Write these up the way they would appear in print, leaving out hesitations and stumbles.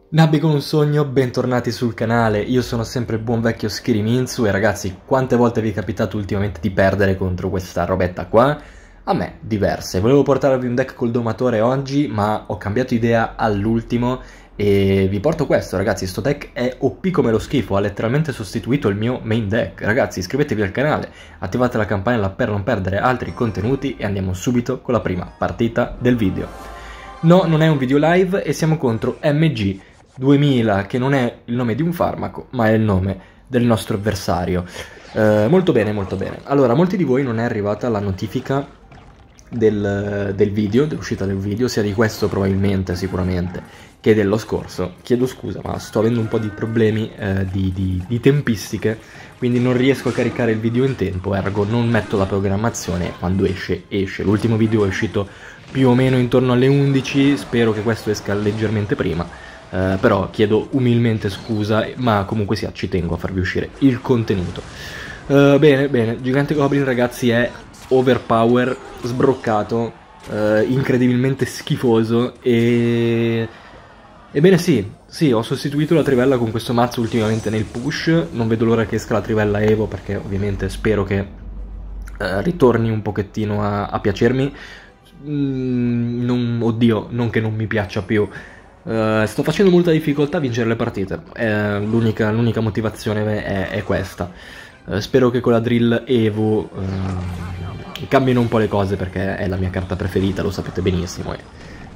Nabbi con un sogno, bentornati sul canale, io sono sempre il buon vecchio Schiriminzu e ragazzi, quante volte vi è capitato ultimamente di perdere contro questa robetta qua? A me, diverse. Volevo portarvi un deck col domatore oggi, ma ho cambiato idea all'ultimo e vi porto questo, ragazzi. Sto deck è OP come lo schifo, ha letteralmente sostituito il mio main deck. Ragazzi, iscrivetevi al canale, attivate la campanella per non perdere altri contenuti e andiamo subito con la prima partita del video. No, non è un video live e siamo contro MG 2000, che non è il nome di un farmaco, ma è il nome del nostro avversario. Molto bene, molto bene. Allora, a molti di voi non è arrivata la notifica del video, dell'uscita del video, sia di questo probabilmente, sicuramente, che dello scorso. Chiedo scusa, ma sto avendo un po' di problemi di tempistiche, quindi non riesco a caricare il video in tempo, ergo non metto la programmazione, quando esce, esce. L'ultimo video è uscito più o meno intorno alle 11, spero che questo esca leggermente prima. Però chiedo umilmente scusa, ma comunque sia, ci tengo a farvi uscire il contenuto. Bene, bene, Gigante Goblin, ragazzi, è overpower, sbroccato, incredibilmente schifoso e... Ebbene sì, ho sostituito la trivella con questo mazzo ultimamente nel push, non vedo l'ora che esca la trivella Evo perché ovviamente spero che ritorni un pochettino a piacermi. Oddio, non che non mi piaccia più. Sto facendo molta difficoltà a vincere le partite, l'unica motivazione è questa. Spero che con la drill Evo cambino un po' le cose perché è la mia carta preferita, lo sapete benissimo e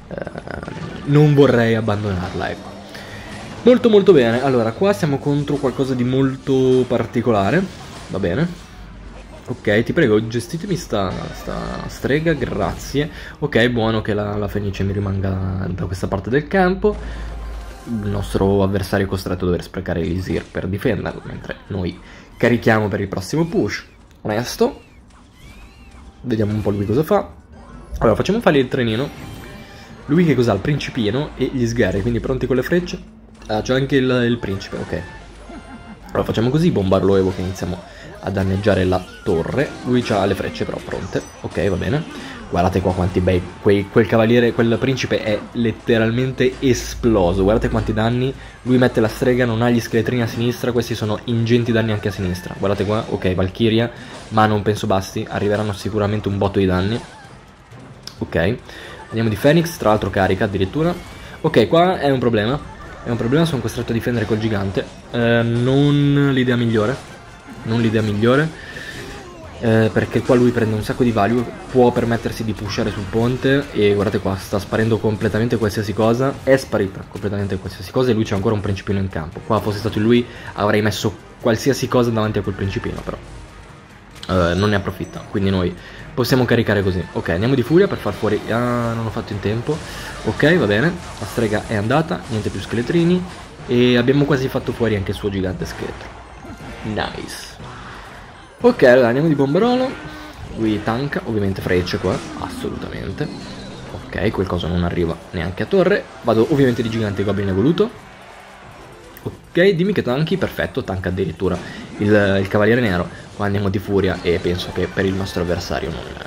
non vorrei abbandonarla, ecco. Molto molto bene, allora qua siamo contro qualcosa di molto particolare, va bene. Ok, ti prego, gestitemi sta strega, grazie. Ok, buono che la Fenice mi rimanga da questa parte del campo. Il nostro avversario è costretto a dover sprecare l'Elisir per difenderlo, mentre noi carichiamo per il prossimo push. Onesto. Vediamo un po' lui cosa fa. Allora, facciamo fare il trenino. Lui che cos'ha? Il principino e gli sgherri, quindi pronti con le frecce. Ah, c'è anche il principe, ok. Allora, facciamo così, bombarlo Evo che iniziamo a danneggiare la torre. Lui ha le frecce però pronte. Ok, va bene. Guardate qua quanti bei... Quel cavaliere, quel principe è letteralmente esploso. Guardate quanti danni. Lui mette la strega, non ha gli scheletrini a sinistra. Questi sono ingenti danni anche a sinistra. Guardate qua. Ok, Valkyria, ma non penso basti. Arriveranno sicuramente un botto di danni. Ok. Andiamo di Phoenix, tra l'altro carica addirittura. Ok, qua è un problema. È un problema, sono costretto a difendere col gigante. Non l'idea migliore. Non l'idea migliore, perché qua lui prende un sacco di value, può permettersi di pushare sul ponte e guardate qua, sta sparendo completamente qualsiasi cosa, è sparita completamente qualsiasi cosa e lui c'è ancora un principino in campo. Qua fosse stato lui avrei messo qualsiasi cosa davanti a quel principino, però non ne approfitta, quindi noi possiamo caricare così. Ok, andiamo di furia per far fuori... Ah, non ho fatto in tempo. Ok, va bene, la strega è andata, niente più scheletrini e abbiamo quasi fatto fuori anche il suo gigante scheletro. Nice. Ok, allora andiamo di bomberolo. Lui tanka, ovviamente frecce qua, assolutamente. Ok, quel coso non arriva neanche a torre. Vado ovviamente di gigante goblin evoluto. Ok, dimmi che tanchi, perfetto, tanca addirittura il cavaliere nero. Qua andiamo di furia e penso che per il nostro avversario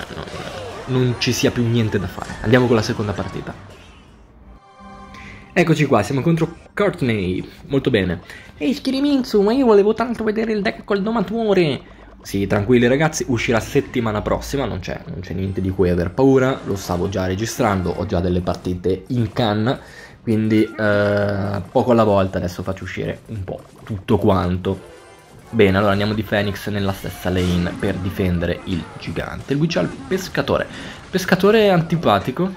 non ci sia più niente da fare. Andiamo con la seconda partita. Eccoci qua, siamo contro Courtney, molto bene. Ehi Schiriminzu, ma io volevo tanto vedere il deck col domatore. Sì, tranquilli ragazzi, uscirà settimana prossima, non c'è niente di cui aver paura. Lo stavo già registrando, ho già delle partite in canna, quindi poco alla volta adesso faccio uscire un po' tutto quanto. Bene, allora andiamo di Phoenix nella stessa lane per difendere il gigante. Lui c'ha il pescatore, pescatore antipatico,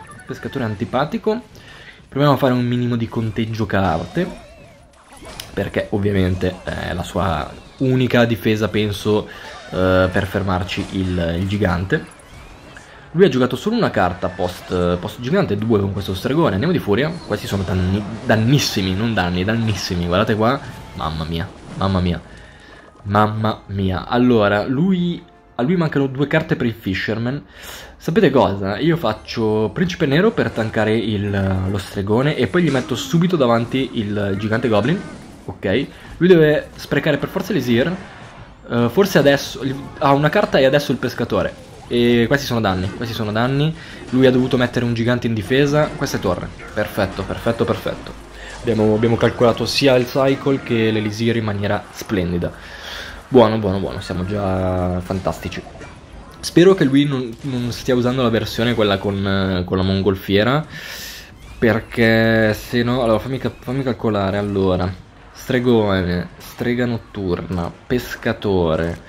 Proviamo a fare un minimo di conteggio carte, perché ovviamente è la sua unica difesa, penso, per fermarci il gigante. Lui ha giocato solo una carta post gigante, 2 con questo stregone. Andiamo di furia. Questi sono dannissimi, non danni, dannissimi. Guardate qua. Mamma mia, mamma mia, mamma mia. Allora, a lui mancano 2 carte per il Fisherman. Sapete cosa? Io faccio Principe Nero per tankare lo stregone e poi gli metto subito davanti il gigante goblin. Ok. Lui deve sprecare per forza l'Elisir. Forse adesso ha una carta e adesso il pescatore. E questi sono danni. Lui ha dovuto mettere un gigante in difesa. Questa è torre. Perfetto. Abbiamo calcolato sia il cycle che l'elisir in maniera splendida. Buono, buono, buono, siamo già fantastici. Spero che lui non stia usando la versione quella con la mongolfiera, perché se no... Allora, fammi calcolare, allora. Stregone, strega notturna, pescatore,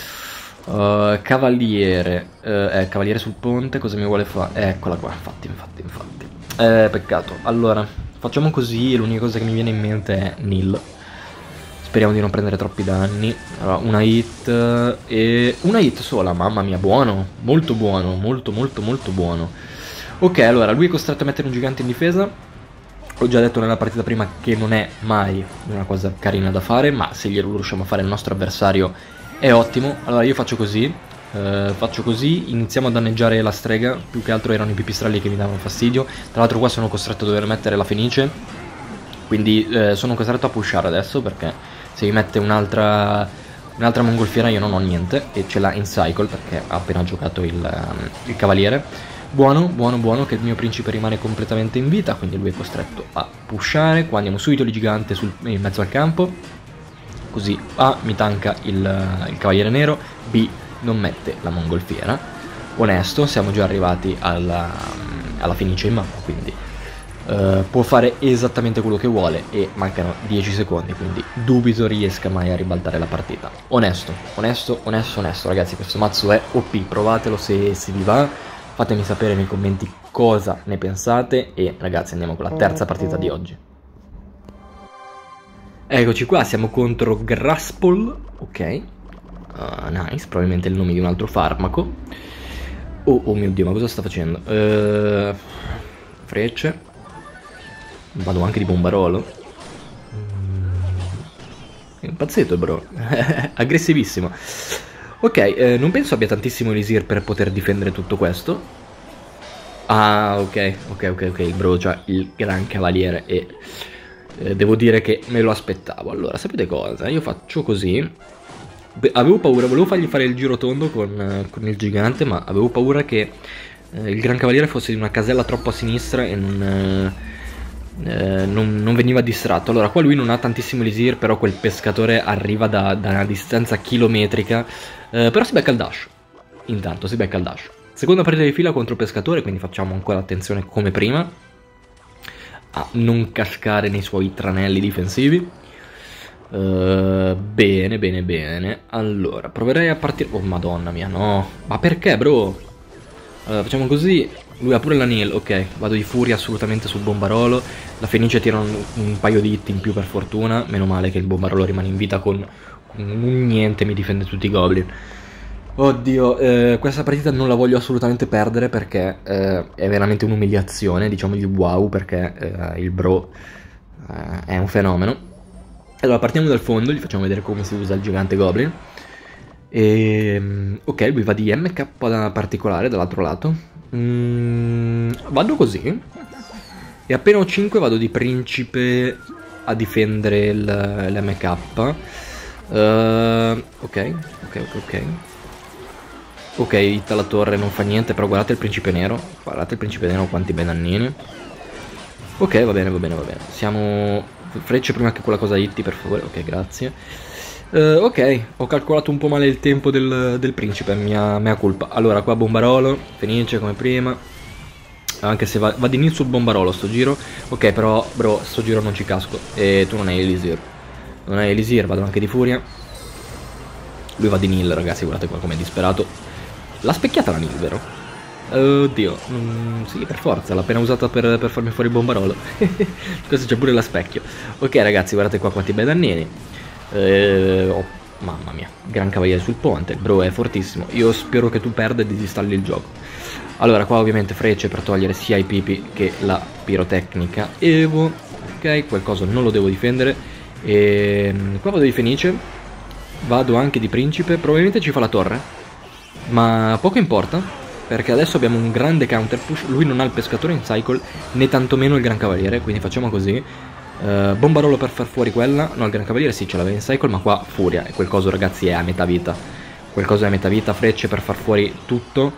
cavaliere, cavaliere sul ponte, cosa mi vuole fare? Eccola qua, infatti. Peccato. Allora, facciamo così, l'unica cosa che mi viene in mente è Nil. Speriamo di non prendere troppi danni. Allora, una hit e... Una hit sola, mamma mia, buono. Molto buono, molto buono. Ok, allora, lui è costretto a mettere un gigante in difesa. Ho già detto nella partita prima che non è mai una cosa carina da fare, ma se glielo riusciamo a fare il nostro avversario è ottimo. Allora io faccio così, iniziamo a danneggiare la strega, più che altro erano i pipistrelli che mi davano fastidio. Tra l'altro qua sono costretto a dover mettere la fenice, quindi sono costretto a pushare adesso perché se mi mette un'altra mongolfiera io non ho niente e ce l'ha in cycle perché ha appena giocato il cavaliere. Buono che il mio principe rimane completamente in vita, quindi lui è costretto a pushare. Qua andiamo subito il gigante in mezzo al campo, così A mi tanca il cavaliere nero, B non mette la mongolfiera. Onesto, siamo già arrivati alla finice in mappa, quindi può fare esattamente quello che vuole e mancano 10 secondi, quindi dubito riesca mai a ribaltare la partita. Onesto ragazzi, questo mazzo è OP, provatelo se vi va. Fatemi sapere nei commenti cosa ne pensate e ragazzi andiamo con la terza partita di oggi. Eccoci qua, siamo contro Graspol, ok, nice, probabilmente è il nome di un altro farmaco. Oh mio Dio, ma cosa sta facendo? Frecce, vado anche di bombarolo. È un pazzetto bro, aggressivissimo. Ok, non penso abbia tantissimo elisir per poter difendere tutto questo. Ah, ok, il bro c'ha il gran cavaliere e devo dire che me lo aspettavo. Allora, sapete cosa? Io faccio così. Avevo paura, volevo fargli fare il giro tondo con il gigante, ma avevo paura che il gran cavaliere fosse di una casella troppo a sinistra e non veniva distratto. Allora qua lui non ha tantissimo elisir, però quel pescatore arriva da una distanza chilometrica, però si becca il dash. Intanto si becca il dash. Seconda partita di fila contro pescatore, quindi facciamo ancora attenzione come prima a non cascare nei suoi tranelli difensivi. Bene. Allora proverei a partire. Oh madonna mia, no, ma perché bro? Allora, facciamo così. Lui ha pure la Nil, ok, vado di furia assolutamente sul bombarolo. La Fenice tira un paio di hit in più per fortuna. Meno male che il bombarolo rimane in vita con un niente, mi difende tutti i goblin. Oddio, questa partita non la voglio assolutamente perdere perché è veramente un'umiliazione, diciamogli wow, perché il bro è un fenomeno. Allora partiamo dal fondo, gli facciamo vedere come si usa il gigante goblin. Ok, lui va di MK da particolare dall'altro lato. Vado così e appena ho 5 vado di principe a difendere l'MK. Ok. Ok, hit alla torre non fa niente, però guardate il principe nero. Guardate il principe nero quanti bei dannini. Ok, va bene. Siamo... Frecce prima che quella cosa hitti, per favore. Ok, grazie. Ok, ho calcolato un po' male il tempo del principe, mea colpa. Allora, qua bombarolo, Fenice come prima. Anche se va di Nil sul bombarolo sto giro. Ok, però, bro, sto giro non ci casco. E tu non hai elisir. Non hai elisir, vado anche di furia. Lui va di Nil, ragazzi, guardate qua come è disperato. L'ha specchiata la Nil, vero? Oddio, sì, per forza, l'ha appena usata per farmi fuori il bombarolo. Questo c'è pure la specchio. Ok, ragazzi, guardate qua quanti bei dannini. Oh, mamma mia, gran cavaliere sul ponte, bro è fortissimo. Io spero che tu perda e disinstalli il gioco. Allora qua ovviamente frecce per togliere sia i pipi che la pirotecnica Evo. Ok, qualcosa non lo devo difendere. E qua vado di Fenice. Vado anche di principe. Probabilmente ci fa la torre, ma poco importa, perché adesso abbiamo un grande counter push. Lui non ha il pescatore in cycle, né tantomeno il gran cavaliere, quindi facciamo così. Bombarolo per far fuori quella. No, il gran cavaliere sì, ce l'aveva in cycle, ma qua furia. E quel coso, ragazzi, è a metà vita. Quel coso è a metà vita. Frecce per far fuori tutto.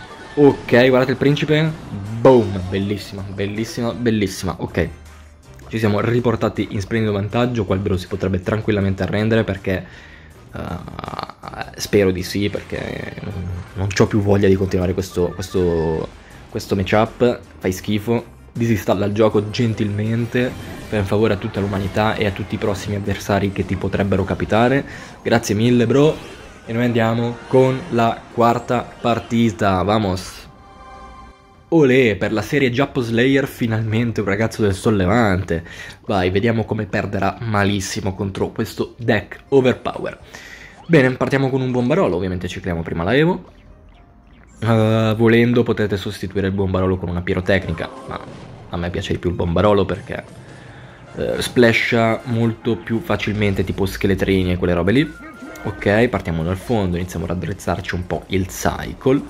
Ok, guardate il principe. Boom, bellissima. Ok, Ci siamo riportati in splendido vantaggio, qua Albero si potrebbe tranquillamente arrendere perché spero di sì, perché non ho più voglia di continuare questo matchup, fai schifo, disinstalla il gioco gentilmente per favore a tutta l'umanità e a tutti i prossimi avversari che ti potrebbero capitare. Grazie mille bro, e noi andiamo con la quarta partita, vamos! Olè, per la serie Giappo Slayer finalmente un ragazzo del sollevante. Vai, vediamo come perderà malissimo contro questo deck overpower. Bene, partiamo con un bombarolo, ovviamente cicliamo prima la Evo. Volendo potete sostituire il bombarolo con una pirotecnica, ma a me piace di più il bombarolo perché splasha molto più facilmente, tipo scheletrini e quelle robe lì. Ok, partiamo dal fondo, iniziamo a raddrizzarci un po' il cycle.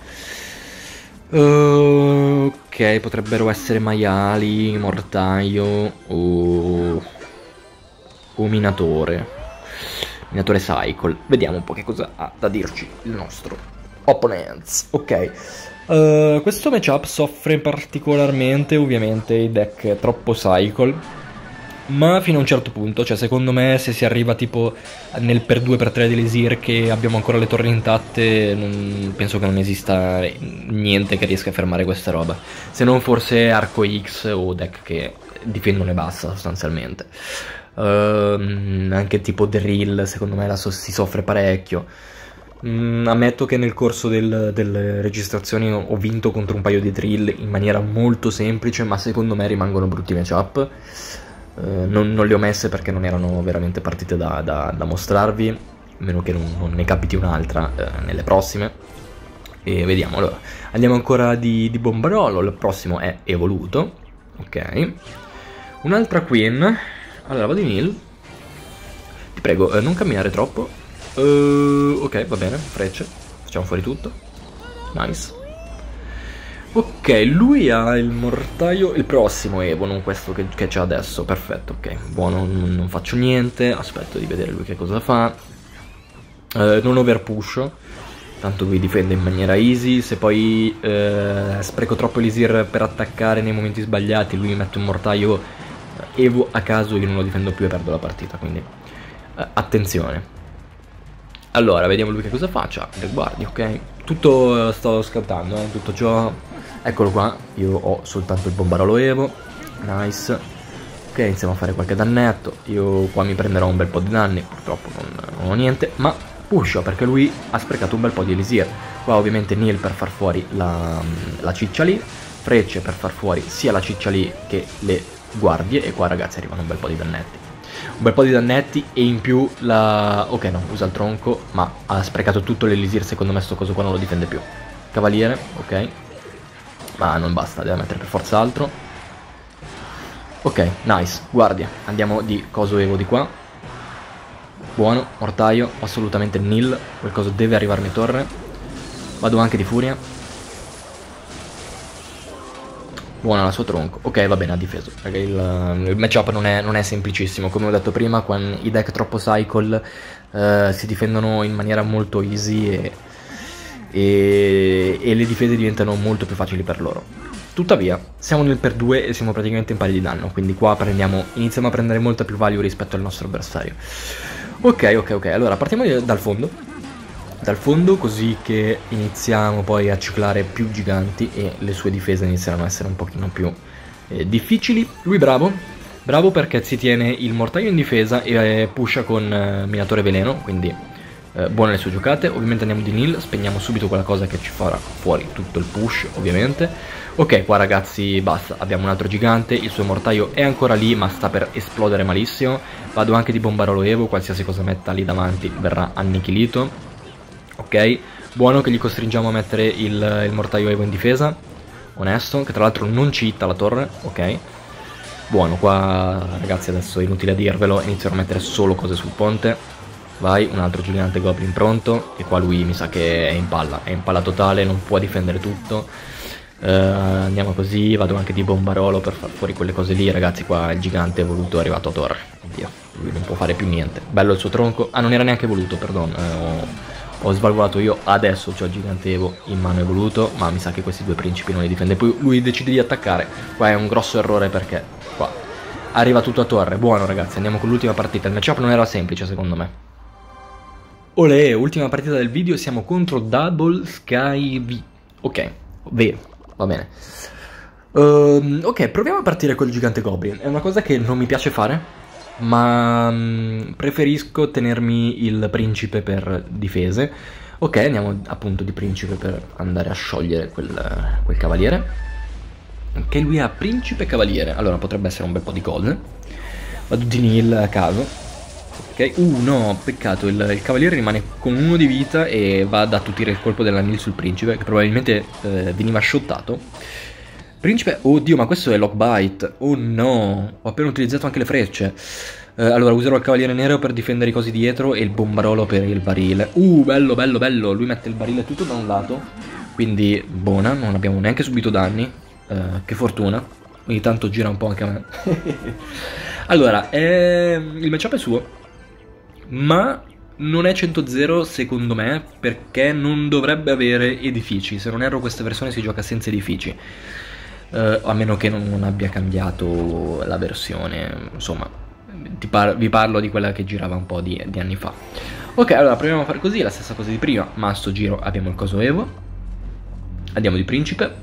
Ok, potrebbero essere maiali, mortaio o minatore. Minatore cycle. Vediamo un po' che cosa ha da dirci il nostro opponents. Ok, questo matchup soffre particolarmente ovviamente i deck troppo cycle, ma fino a un certo punto, cioè secondo me se si arriva tipo nel per 2x3 di Lesir che abbiamo ancora le torri intatte, penso che non esista niente che riesca a fermare questa roba, se non forse Arco X o deck che difendono e basta sostanzialmente. Anche tipo Drill secondo me si soffre parecchio. Ammetto che nel corso delle registrazioni ho vinto contro un paio di Drill in maniera molto semplice, ma secondo me rimangono brutti matchup. Non le ho messe perché non erano veramente partite da mostrarvi, a meno che non ne capiti un'altra nelle prossime. E vediamo, allora andiamo ancora di bombarolo, il prossimo è evoluto. Ok, un'altra queen. Allora vado in heal, ti prego non camminare troppo. Ok, va bene, frecce, facciamo fuori tutto, nice. Ok, lui ha il mortaio, il prossimo Evo, non questo che c'è adesso, perfetto, ok, buono, non faccio niente, aspetto di vedere lui che cosa fa. Non overpusho, tanto lui difende in maniera easy, se poi spreco troppo elisir per attaccare nei momenti sbagliati, lui mi mette un mortaio Evo a caso, io non lo difendo più e perdo la partita, quindi attenzione. Allora, vediamo lui che cosa faccia, le guardi, ok? Tutto sto scattando, tutto ciò. Eccolo qua, io ho soltanto il bombarolo Evo, nice. Ok, iniziamo a fare qualche dannetto, io qua mi prenderò un bel po' di danni, purtroppo non ho niente, ma pusho perché lui ha sprecato un bel po' di elisir. Qua ovviamente Neil per far fuori la ciccia lì, frecce per far fuori sia la ciccia lì che le guardie, e qua ragazzi arrivano un bel po' di dannetti. Un bel po' di dannetti e in più ok no, usa il tronco, ma ha sprecato tutto l'elisir, secondo me sto coso qua non lo difende più. Cavaliere, ok. Ma non basta, deve mettere per forza altro. Ok, nice, guardia. Andiamo di coso Evo di qua. Buono, mortaio, assolutamente nil. Qualcosa deve arrivarmi a torre. Vado anche di furia. Buona la sua tronco. Ok, va bene, ha difeso. Perché il matchup non è semplicissimo. Come ho detto prima, con i deck troppo cycle si difendono in maniera molto easy e le difese diventano molto più facili per loro. Tuttavia, siamo nel per 2 e siamo praticamente in pari di danno, quindi qua iniziamo a prendere molta più value rispetto al nostro avversario. Ok, allora partiamo dal fondo, così che iniziamo poi a ciclare più giganti e le sue difese inizieranno a essere un pochino più difficili. Lui bravo perché si tiene il mortaio in difesa e pusha con minatore veleno, quindi buone le sue giocate. Ovviamente andiamo di nil, spegniamo subito quella cosa che ci farà fuori tutto il push, ovviamente. Ok, qua ragazzi basta, abbiamo un altro gigante, il suo mortaio è ancora lì ma sta per esplodere malissimo. Vado anche di bombarolo Evo, qualsiasi cosa metta lì davanti verrà annichilito. Ok, buono che gli costringiamo a mettere il mortaio Evo in difesa, onesto, che tra l'altro non cheata la torre, ok. Buono, qua ragazzi adesso è inutile dirvelo, inizierò a mettere solo cose sul ponte. Vai, un altro gigante goblin pronto, e qua lui mi sa che è in palla totale, non può difendere tutto. Andiamo così, vado anche di bombarolo per far fuori quelle cose lì, ragazzi qua il gigante evoluto è arrivato a torre, oddio, lui non può fare più niente. Bello il suo tronco, ah non era neanche evoluto, perdono, ho svalvolato io, adesso c'ho il gigante Evo in mano evoluto, ma mi sa che questi due principi non li difende più, lui decide di attaccare, qua è un grosso errore perché qua arriva tutto a torre. Buono ragazzi, andiamo con l'ultima partita. Il matchup non era semplice secondo me. Olè, ultima partita del video, siamo contro Double Sky V. Ok, va bene. Ok, proviamo a partire col gigante Goblin. È una cosa che non mi piace fare, ma preferisco tenermi il principe per difese. Ok, andiamo appunto di principe per andare a sciogliere quel cavaliere. Che lui ha principe cavaliere. Allora potrebbe essere un bel po' di gold. Vado di nil a caso. Ok, no, peccato, il cavaliere rimane con 1 di vita e va ad attutire il colpo della nil sul principe, che probabilmente veniva shottato. Principe, oddio, ma questo è Lockbite. Oh no, ho appena utilizzato anche le frecce. Allora userò il cavaliere nero per difendere i cosi dietro e il bombarolo per il barile. Bello, bello, bello. Lui mette il barile tutto da un lato, quindi buona, non abbiamo neanche subito danni. Che fortuna. Ogni tanto gira un po' anche a me. Allora, il matchup è suo, ma non è 100-0 secondo me, perché non dovrebbe avere edifici. Se non erro questa versione si gioca senza edifici, a meno che non abbia cambiato la versione. Insomma, vi parlo di quella che girava un po' di anni fa. Ok, allora proviamo a fare così, la stessa cosa di prima, ma a sto giro abbiamo il coso Evo. Andiamo di principe.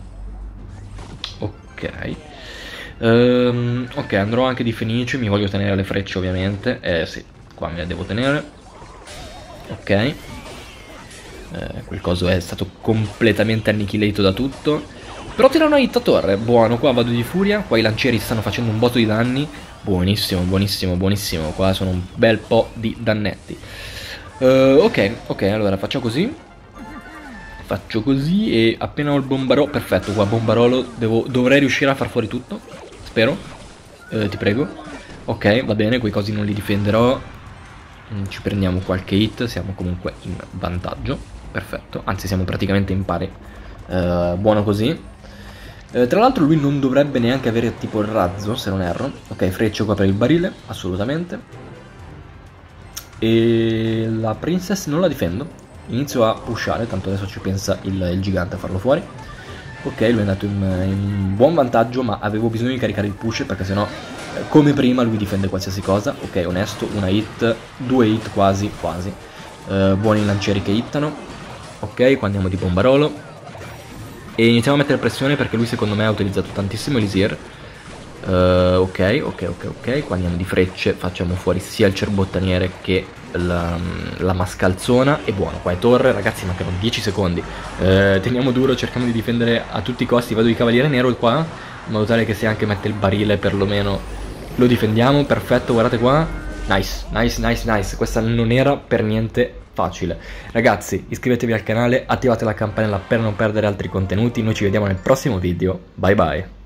Ok. Ok, andrò anche di fenice, mi voglio tenere le frecce ovviamente. Sì, qua me le devo tenere. Ok. Quel coso è stato completamente annichilato da tutto. Però tira una hit a torre, buono, qua vado di furia. Qua i lancieri stanno facendo un botto di danni. Buonissimo, buonissimo, buonissimo. Qua sono un bel po' di dannetti. Ok, allora faccio così. Faccio così e appena ho il bombarolo. Perfetto, qua bombarolo dovrei riuscire a far fuori tutto. Spero. Ti prego. Ok, va bene, quei cosi non li difenderò. Ci prendiamo qualche hit, siamo comunque in vantaggio. Perfetto, anzi siamo praticamente in pari. Buono così. Tra l'altro lui non dovrebbe neanche avere tipo il razzo, se non erro. Ok, freccio qua per il barile, assolutamente. E la princess non la difendo. Inizio a pushare, tanto adesso ci pensa il gigante a farlo fuori. Ok, lui è andato in buon vantaggio, ma avevo bisogno di caricare il push perché sennò, come prima, lui difende qualsiasi cosa. Ok, onesto, una hit, 2 hit quasi. Buoni lancieri che hittano. Ok, qua andiamo di bombarolo. E iniziamo a mettere pressione perché lui secondo me ha utilizzato tantissimo Elisir. Ok, qua andiamo di frecce, facciamo fuori sia il cerbottaniere che la mascalzona. E buono, qua è torre, ragazzi, mancano 10 secondi. Teniamo duro, cerchiamo di difendere a tutti i costi. Vado di cavaliere nero qua, in modo tale che se anche mette il barile perlomeno lo difendiamo. Perfetto, guardate qua. Nice. Questa non era per niente facile. Ragazzi, iscrivetevi al canale, attivate la campanella per non perdere altri contenuti. Noi ci vediamo nel prossimo video. Bye bye.